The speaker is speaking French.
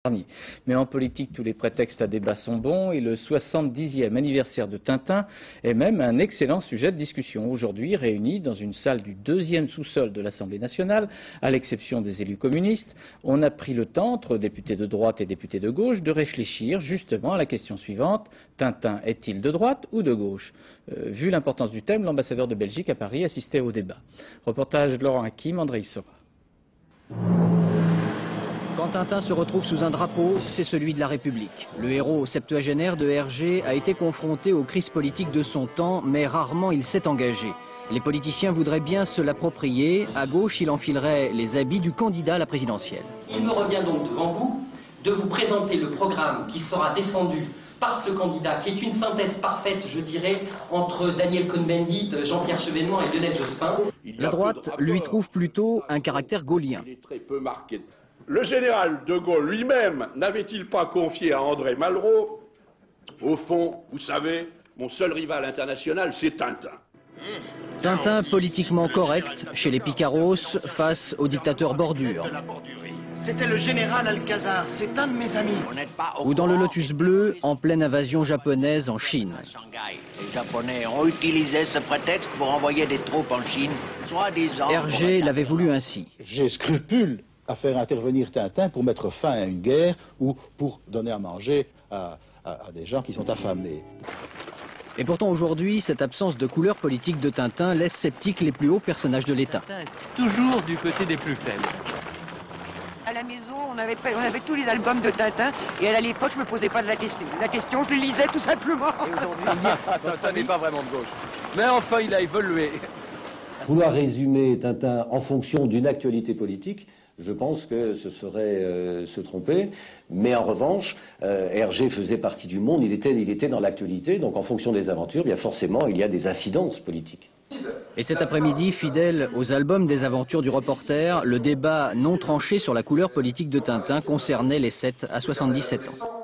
Mais en politique, tous les prétextes à débat sont bons et le 70e anniversaire de Tintin est même un excellent sujet de discussion. Aujourd'hui, réunis dans une salle du deuxième sous-sol de l'Assemblée nationale, à l'exception des élus communistes, on a pris le temps, entre députés de droite et députés de gauche, de réfléchir justement à la question suivante. Tintin est-il de droite ou de gauche? Vu l'importance du thème, l'ambassadeur de Belgique à Paris assistait au débat. Reportage de Laurent Hakim, André Issora. Quand Tintin se retrouve sous un drapeau, c'est celui de la République. Le héros septuagénaire de Hergé a été confronté aux crises politiques de son temps, mais rarement il s'est engagé. Les politiciens voudraient bien se l'approprier. À gauche, il enfilerait les habits du candidat à la présidentielle. Il me revient donc devant vous de vous présenter le programme qui sera défendu par ce candidat, qui est une synthèse parfaite, je dirais, entre Daniel Cohn-Bendit, Jean-Pierre Chevènement et Lionel Jospin. La droite lui trouve plutôt un caractère gaullien. Il est très peu marqué. Le général de Gaulle lui-même n'avait-il pas confié à André Malraux, au fond, vous savez, mon seul rival international, c'est Tintin. Tintin politiquement correct chez les Picaros face au dictateur Bordure. C'était le général Alcazar, c'est un de mes amis. Ou dans le Lotus bleu, en pleine invasion japonaise en Chine. Les Japonais ont utilisé ce prétexte pour envoyer des troupes en Chine, soi-disant... Hergé l'avait voulu ainsi. J'ai scrupule à faire intervenir Tintin pour mettre fin à une guerre ou pour donner à manger à des gens qui sont affamés. Et pourtant aujourd'hui, cette absence de couleur politique de Tintin laisse sceptiques les plus hauts personnages de l'État. Toujours du côté des plus faibles. À la maison, on avait tous les albums de Tintin, et à l'époque, je me posais pas de la question, je les lisais tout simplement. Tintin n'est pas vraiment de gauche. Mais enfin, il a évolué. Vouloir résumer Tintin en fonction d'une actualité politique, je pense que ce serait se tromper. Mais en revanche, Hergé faisait partie du monde, il était dans l'actualité, donc en fonction des aventures, bien forcément, il y a des incidences politiques. Et cet après-midi, fidèle aux albums des aventures du reporter, le débat non tranché sur la couleur politique de Tintin concernait les 7 à 77 ans.